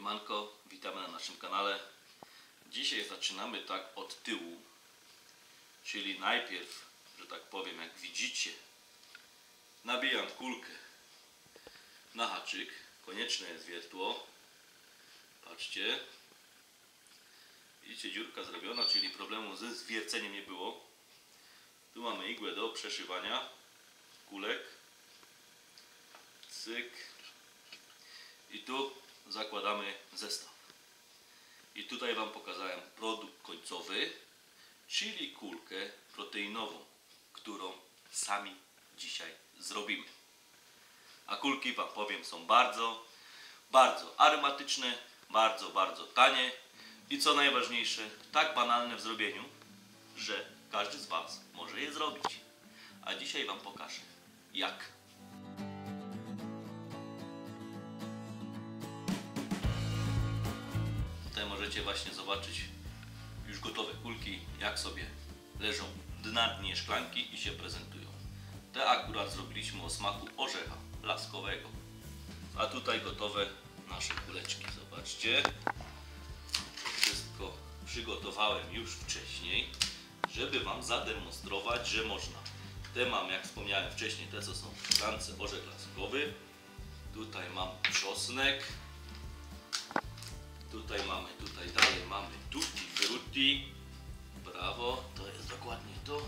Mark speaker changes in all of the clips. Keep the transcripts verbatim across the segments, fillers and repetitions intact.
Speaker 1: Siemanko, witamy na naszym kanale. Dzisiaj zaczynamy tak od tyłu, czyli najpierw, że tak powiem, jak widzicie, nabijam kulkę na haczyk. Konieczne jest wiertło. Patrzcie. Widzicie, dziurka zrobiona, czyli problemu ze zwierceniem nie było. Tu mamy igłę do przeszywania kulek. Cyk. I tu zakładamy zestaw. I tutaj Wam pokazałem produkt końcowy, czyli kulkę proteinową, którą sami dzisiaj zrobimy. A kulki, Wam powiem, są bardzo, bardzo aromatyczne, bardzo, bardzo tanie i co najważniejsze, tak banalne w zrobieniu, że każdy z Was może je zrobić. A dzisiaj Wam pokażę, jak. Tutaj możecie właśnie zobaczyć już gotowe kulki, jak sobie leżą na dnie szklanki i się prezentują. Te akurat zrobiliśmy o smaku orzecha laskowego. A tutaj gotowe nasze kuleczki. Zobaczcie. Wszystko przygotowałem już wcześniej, żeby Wam zademonstrować, że można. Te mam, jak wspomniałem wcześniej, te co są w szklance, orzech laskowy. Tutaj mam czosnek. Tutaj mamy, tutaj dalej mamy tutti frutti. Brawo, to jest dokładnie to.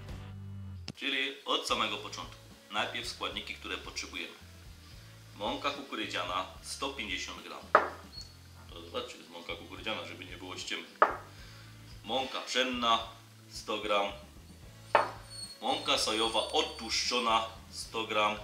Speaker 1: Czyli od samego początku. Najpierw składniki, które potrzebujemy. Mąka kukurydziana sto pięćdziesiąt gramów. To zobaczcie, jest mąka kukurydziana, żeby nie było ściemy. Mąka pszenna sto gramów. Mąka sojowa odtłuszczona sto gramów.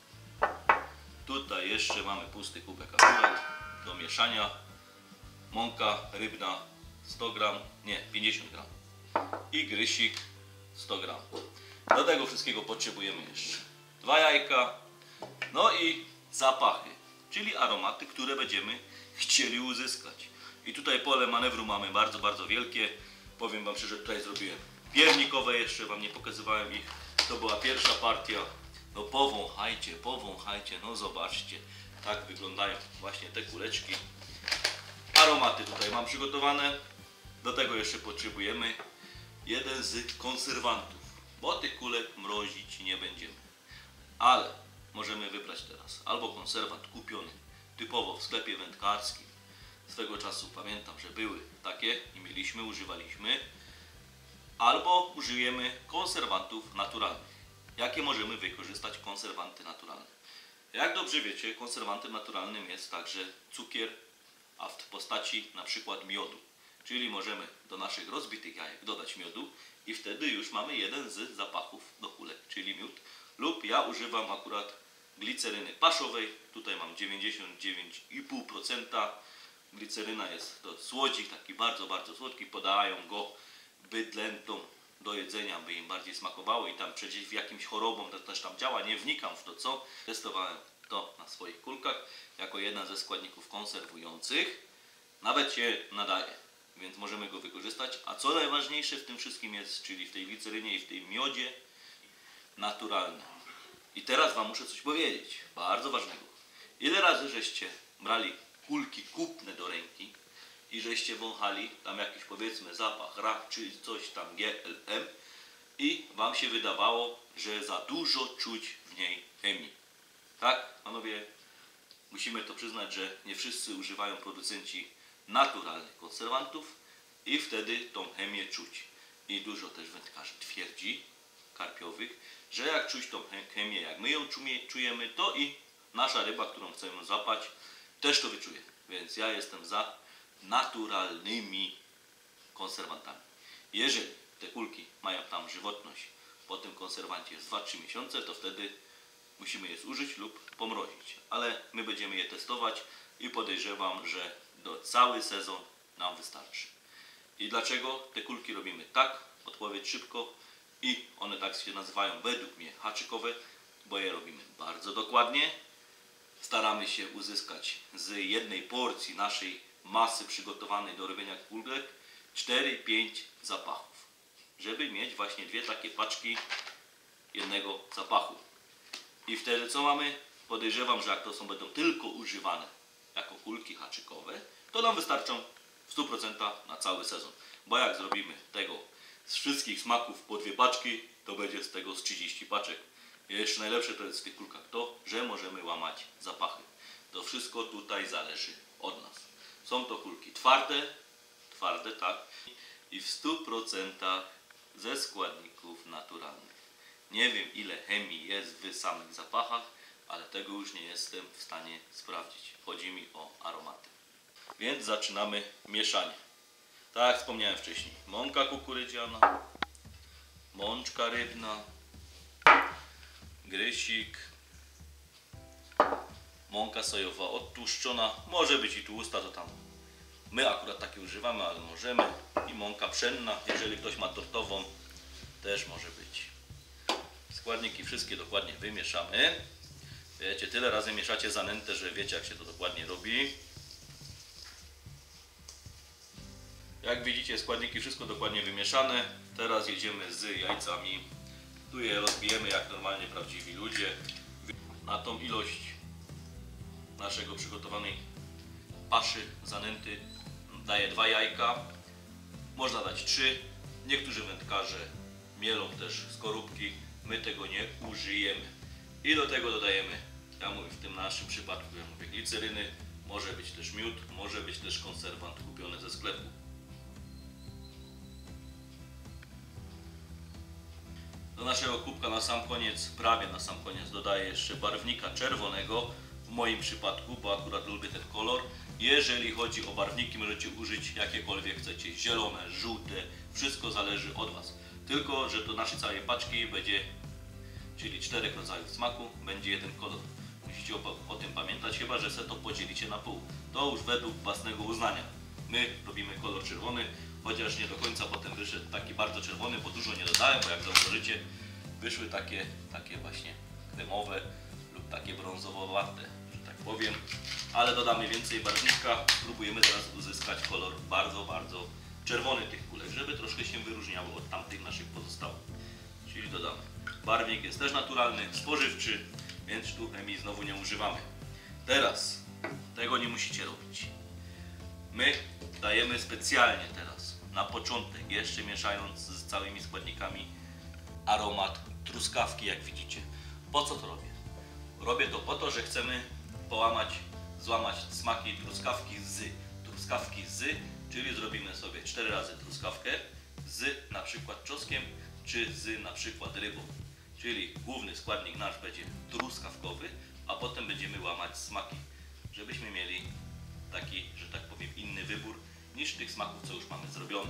Speaker 1: Tutaj jeszcze mamy pusty kubek akurat do mieszania. Mąka rybna sto gramów, nie, pięćdziesiąt gramów. I grysik sto gramów. Do tego wszystkiego potrzebujemy jeszcze dwa jajka. No i zapachy, czyli aromaty, które będziemy chcieli uzyskać. I tutaj pole manewru mamy bardzo, bardzo wielkie. Powiem Wam szczerze, tutaj zrobiłem piernikowe, jeszcze Wam nie pokazywałem ich. To była pierwsza partia. No powąchajcie, powąchajcie, no zobaczcie. Tak wyglądają właśnie te kuleczki. Aromaty tutaj mam przygotowane. Do tego jeszcze potrzebujemy jeden z konserwantów, bo tych kulek mrozić nie będziemy. Ale możemy wybrać teraz albo konserwant kupiony typowo w sklepie wędkarskim. Swego czasu pamiętam, że były takie i mieliśmy, używaliśmy. Albo użyjemy konserwantów naturalnych. Jakie możemy wykorzystać konserwanty naturalne? Jak dobrze wiecie, konserwantem naturalnym jest także cukier, a w postaci na przykład miodu. Czyli możemy do naszych rozbitych jajek dodać miodu i wtedy już mamy jeden z zapachów do kulek, czyli miód. Lub ja używam akurat gliceryny paszowej. Tutaj mam dziewięćdziesiąt dziewięć i pół procent. Gliceryna jest to słodzik, taki bardzo, bardzo słodki. Podają go bydlętom do jedzenia, by im bardziej smakowało i tam przecież w jakimś chorobom to też tam działa. Nie wnikam w to co. Testowałem to na swoich kulkach jako jeden ze składników konserwujących. Nawet się nadaje, więc możemy go wykorzystać. A co najważniejsze w tym wszystkim jest, czyli w tej glicerynie i w tej miodzie, naturalne. I teraz Wam muszę coś powiedzieć, bardzo ważnego. Ile razy żeście brali kulki kupne do ręki i żeście wąchali tam jakiś, powiedzmy, zapach rak czy coś tam G L M i Wam się wydawało, że za dużo czuć w niej chemii. Tak, panowie, musimy to przyznać, że nie wszyscy używają producenci naturalnych konserwantów i wtedy tą chemię czuć. I dużo też wędkarzy twierdzi, karpiowych, że jak czuć tą chemię, jak my ją czujemy, to i nasza ryba, którą chcemy złapać, też to wyczuje. Więc ja jestem za naturalnymi konserwantami. Jeżeli te kulki mają tam żywotność po tym konserwancie z dwa trzy miesiące, to wtedy musimy je zużyć lub pomrozić. Ale my będziemy je testować i podejrzewam, że do cały sezon nam wystarczy. I dlaczego te kulki robimy tak? Odpowiedź szybko. I one tak się nazywają według mnie haczykowe, bo je robimy bardzo dokładnie. Staramy się uzyskać z jednej porcji naszej masy przygotowanej do robienia kulek cztery pięć zapachów. Żeby mieć właśnie dwie takie paczki jednego zapachu. I wtedy co mamy? Podejrzewam, że jak to są będą tylko używane jako kulki haczykowe, to nam wystarczą w stu procentach na cały sezon. Bo jak zrobimy tego z wszystkich smaków po dwie paczki, to będzie z tego z trzydziestu paczek. I jeszcze najlepsze to jest w tych kulkach to, że możemy łamać zapachy. To wszystko tutaj zależy od nas. Są to kulki twarde, twarde tak, i w stu procentach ze składników naturalnych. Nie wiem, ile chemii jest w samych zapachach, ale tego już nie jestem w stanie sprawdzić. Chodzi mi o aromaty. Więc zaczynamy mieszanie. Tak jak wspomniałem wcześniej, mąka kukurydziana, mączka rybna, grysik, mąka sojowa odtłuszczona, może być i tłusta, to tam my akurat takie używamy, ale możemy, i mąka pszenna, jeżeli ktoś ma tortową, też może być. Składniki wszystkie dokładnie wymieszamy. Wiecie, tyle razy mieszacie zanętę, że wiecie, jak się to dokładnie robi. Jak widzicie, składniki wszystko dokładnie wymieszane. Teraz jedziemy z jajcami. Tu je rozbijemy jak normalnie prawdziwi ludzie. Na tą ilość naszego przygotowanej paszy zanęty daję dwa jajka. Można dać trzy. Niektórzy wędkarze mielą też skorupki. My tego nie użyjemy. I do tego dodajemy, ja mówię w tym naszym przypadku, ja mówię gliceryny. Może być też miód, może być też konserwant kupiony ze sklepu. Do naszego kubka na sam koniec, prawie na sam koniec, dodaję jeszcze barwnika czerwonego. W moim przypadku, bo akurat lubię ten kolor. Jeżeli chodzi o barwniki, możecie użyć jakiekolwiek chcecie. Zielone, żółte, wszystko zależy od Was. Tylko, że do naszej całej paczki będzie, czyli czterech rodzajów smaku, będzie jeden kolor. Musicie o, o tym pamiętać, chyba że se to podzielicie na pół. To już według własnego uznania. My robimy kolor czerwony, chociaż nie do końca potem wyszedł taki bardzo czerwony, bo dużo nie dodałem, bo jak zauważycie, wyszły takie, takie właśnie kremowe lub takie brązowowate, że tak powiem. Ale dodamy więcej barwnika, próbujemy teraz uzyskać kolor bardzo, bardzo czerwony tych kulek, żeby troszkę się wyróżniało od tamtych naszych pozostałych. Czyli dodamy. Barwnik jest też naturalny, spożywczy, więc tu chemii znowu nie używamy. Teraz tego nie musicie robić. My dajemy specjalnie teraz, na początek, jeszcze mieszając z całymi składnikami, aromat truskawki, jak widzicie. Po co to robię? Robię to po to, że chcemy połamać, złamać smaki truskawki z truskawki z, czyli zrobimy sobie cztery razy truskawkę z na przykład czosnkiem, czy z na przykład rybą. Czyli główny składnik nasz będzie truskawkowy, a potem będziemy łamać smaki, żebyśmy mieli taki, że tak powiem, inny wybór niż tych smaków, co już mamy zrobione.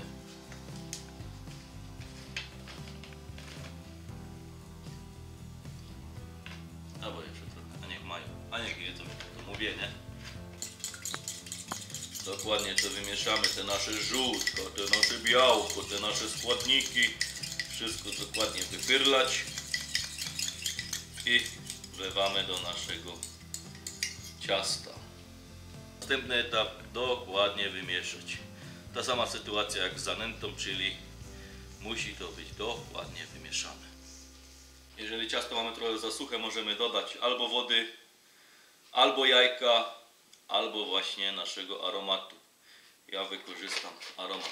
Speaker 1: Albo jeszcze trochę, a niech mają, a niech jedzą, to mówię, nie? Dokładnie to wymieszamy, te nasze żółtko, te nasze białko, te nasze składniki. Wszystko dokładnie wypyrlać i wlewamy do naszego ciasta. Następny etap, dokładnie wymieszać. Ta sama sytuacja jak z zanętą, czyli musi to być dokładnie wymieszane. Jeżeli ciasto mamy trochę za suche, możemy dodać albo wody, albo jajka, albo właśnie naszego aromatu. Ja wykorzystam aromat.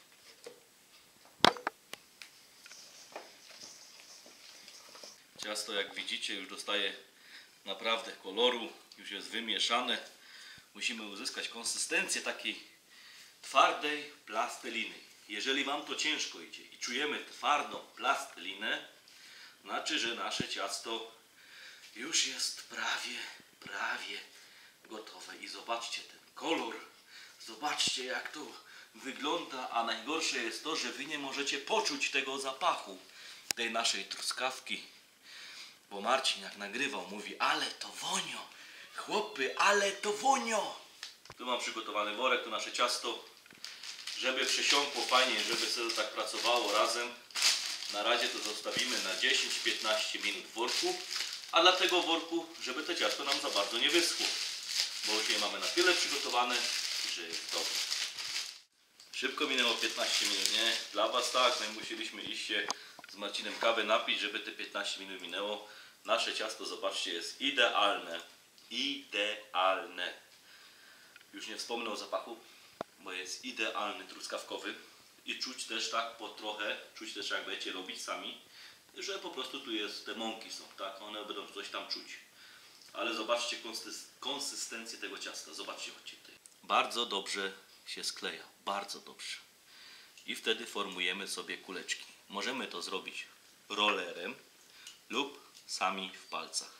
Speaker 1: Ciasto, jak widzicie, już dostaje naprawdę koloru, już jest wymieszane. Musimy uzyskać konsystencję takiej twardej plasteliny. Jeżeli Wam to ciężko idzie i czujemy twardą plastelinę, znaczy, że nasze ciasto już jest prawie, prawie gotowe. I zobaczcie ten kolor, zobaczcie, jak to wygląda, a najgorsze jest to, że Wy nie możecie poczuć tego zapachu tej naszej truskawki. Bo Marcin, jak nagrywał, mówi: ale to wonio, chłopy, ale to wonio. Tu mam przygotowany worek, to nasze ciasto, żeby przesiąkło fajnie, żeby sobie tak pracowało razem. Na razie to zostawimy na dziesięć do piętnastu minut w worku, a dla tego worku, żeby to ciasto nam za bardzo nie wyschło, bo już je mamy na tyle przygotowane, że jest dobre. Szybko minęło piętnaście minut, nie? Dla Was tak, my musieliśmy iść się z Marcinem kawę napić, żeby te piętnaście minut minęło. Nasze ciasto, zobaczcie, jest idealne. Idealne. Już nie wspomnę o zapachu, bo jest idealny, truskawkowy. I czuć też tak po trochę, czuć też jak będziecie robić sami, że po prostu tu jest, te mąki są, tak? One będą coś tam czuć. Ale zobaczcie konsystencję tego ciasta, zobaczcie, chodźcie tutaj. Bardzo dobrze się skleja, bardzo dobrze. I wtedy formujemy sobie kuleczki. Możemy to zrobić rollerem lub sami w palcach.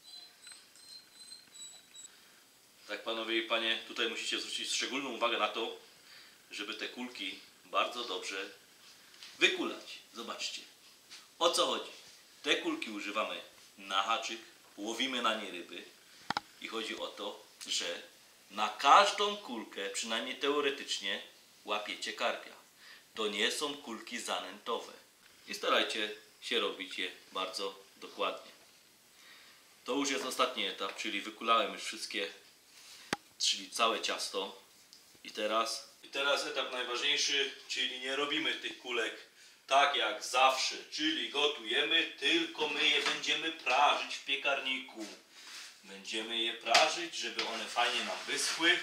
Speaker 1: Tak, panowie i panie, tutaj musicie zwrócić szczególną uwagę na to, żeby te kulki bardzo dobrze wykulać. Zobaczcie, o co chodzi. Te kulki używamy na haczyk, łowimy na nie ryby i chodzi o to, że na każdą kulkę, przynajmniej teoretycznie, łapiecie karpia. To nie są kulki zanętowe. I starajcie się robić je bardzo dokładnie. To już jest ostatni etap, czyli wykulałem już wszystkie, czyli całe ciasto. I teraz, I teraz etap najważniejszy, czyli nie robimy tych kulek tak jak zawsze, czyli gotujemy, tylko my je będziemy prażyć w piekarniku. Będziemy je prażyć, żeby one fajnie nam wyschły.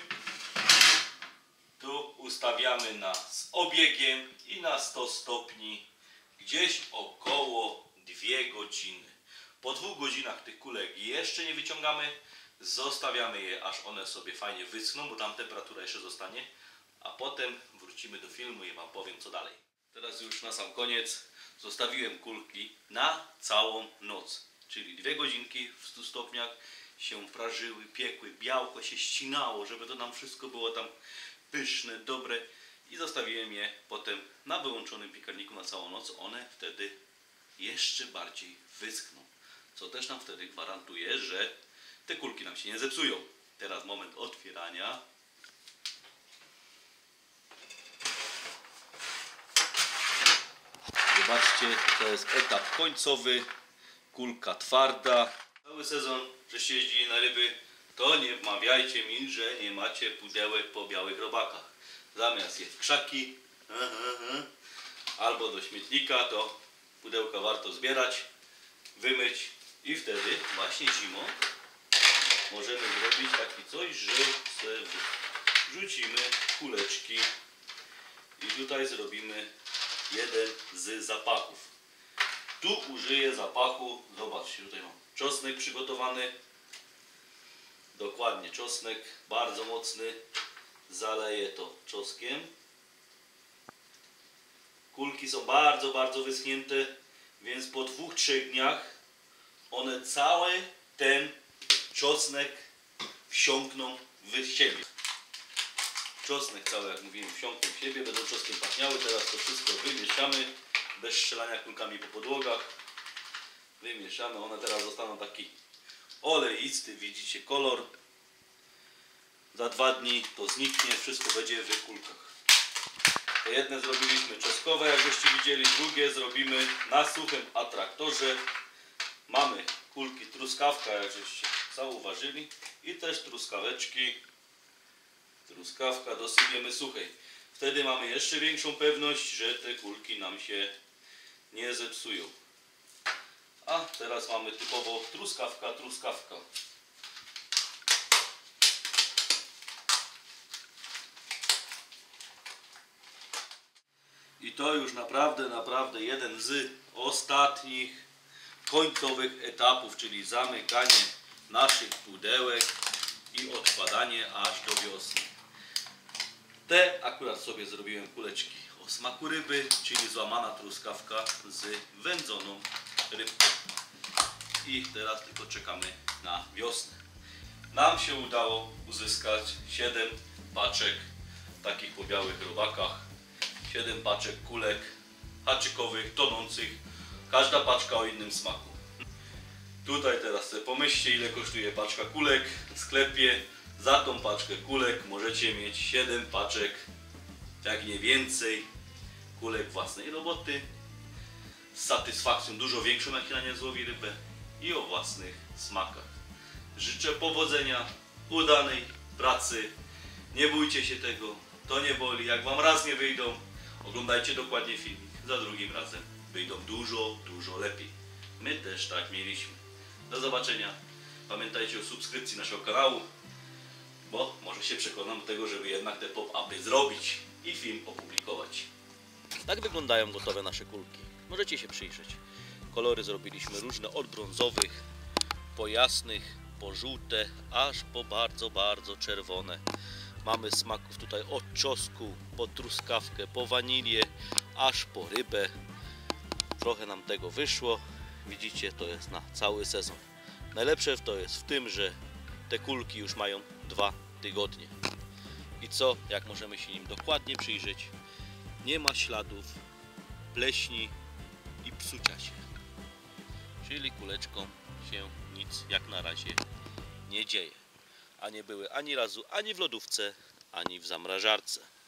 Speaker 1: Tu ustawiamy na, z obiegiem i na sto stopni, gdzieś około dwie godziny. Po dwóch godzinach tych kulek jeszcze nie wyciągamy, zostawiamy je, aż one sobie fajnie wyschną, bo tam temperatura jeszcze zostanie, a potem wrócimy do filmu i wam powiem, co dalej. Teraz już na sam koniec zostawiłem kulki na całą noc, czyli dwie godzinki w stu stopniach się prażyły, piekły, białko się ścinało, żeby to nam wszystko było tam pyszne, dobre, i zostawiłem je potem na wyłączonym piekarniku na całą noc. One wtedy jeszcze bardziej wyschną, co też nam wtedy gwarantuje, że te kulki nam się nie zepsują. Teraz moment otwierania. Zobaczcie, to jest etap końcowy, kulka twarda. Cały sezon, żeście jeździli na ryby, to nie wmawiajcie mi, że nie macie pudełek po białych robakach. Zamiast je w krzaki albo do śmietnika, to pudełka warto zbierać, wymyć i wtedy właśnie zimą możemy zrobić taki coś, że wrzucimy kuleczki i tutaj zrobimy jeden z zapachów. Tu użyję zapachu, zobaczcie, tutaj mam czosnek przygotowany, dokładnie czosnek, bardzo mocny, zaleję to czosnkiem. Kulki są bardzo, bardzo wyschnięte, więc po dwóch, trzech dniach one cały ten czosnek wsiąkną w siebie. Czosnek cały, jak mówiłem, wsiąkną w siebie, będą czosnkiem pachniały. Teraz to wszystko wymieszamy, bez strzelania kulkami po podłogach. Wymieszamy, one teraz zostaną taki oleisty, widzicie kolor. Za dwa dni to zniknie, wszystko będzie w kulkach. To jedne zrobiliśmy czosnkowe, jak żeście widzieli, drugie zrobimy na suchym atraktorze. Mamy kulki truskawka, jak żeście zauważyli, i też truskaweczki. Truskawka dosypiemy suchej. Wtedy mamy jeszcze większą pewność, że te kulki nam się nie zepsują. A teraz mamy typowo truskawka, truskawka. I to już naprawdę, naprawdę jeden z ostatnich końcowych etapów, czyli zamykanie naszych pudełek i odkładanie aż do wiosny. Te akurat sobie zrobiłem kuleczki o smaku ryby, czyli złamana truskawka z wędzoną rybką. I teraz tylko czekamy na wiosnę. Nam się udało uzyskać siedem paczek takich po białych robakach, siedem paczek kulek haczykowych, tonących, każda paczka o innym smaku. Tutaj teraz sobie pomyślcie, ile kosztuje paczka kulek w sklepie. Za tą paczkę kulek możecie mieć siedem paczek, jak nie więcej, kulek własnej roboty, z satysfakcją dużo większą, jak na nie złowi rybę, i o własnych smakach. Życzę powodzenia, udanej pracy, nie bójcie się tego, to nie boli. Jak wam raz nie wyjdą, oglądajcie dokładnie filmik, za drugim razem wyjdą dużo, dużo lepiej. My też tak mieliśmy. Do zobaczenia. Pamiętajcie o subskrypcji naszego kanału. bo może się przekonam do tego, żeby jednak te pop-upy zrobić i film opublikować. Tak wyglądają gotowe nasze kulki. Możecie się przyjrzeć. Kolory zrobiliśmy różne, od brązowych, po jasnych, po żółte, aż po bardzo, bardzo czerwone. Mamy smaków tutaj od czosnku, po truskawkę, po wanilię, aż po rybę. Trochę nam tego wyszło. Widzicie, to jest na cały sezon. Najlepsze to jest w tym, że te kulki już mają dwa tygodnie. I co, jak możemy się nim dokładnie przyjrzeć, nie ma śladów pleśni i psucia się. Czyli kuleczkom się nic jak na razie nie dzieje. A nie były ani razu ani w lodówce, ani w zamrażarce.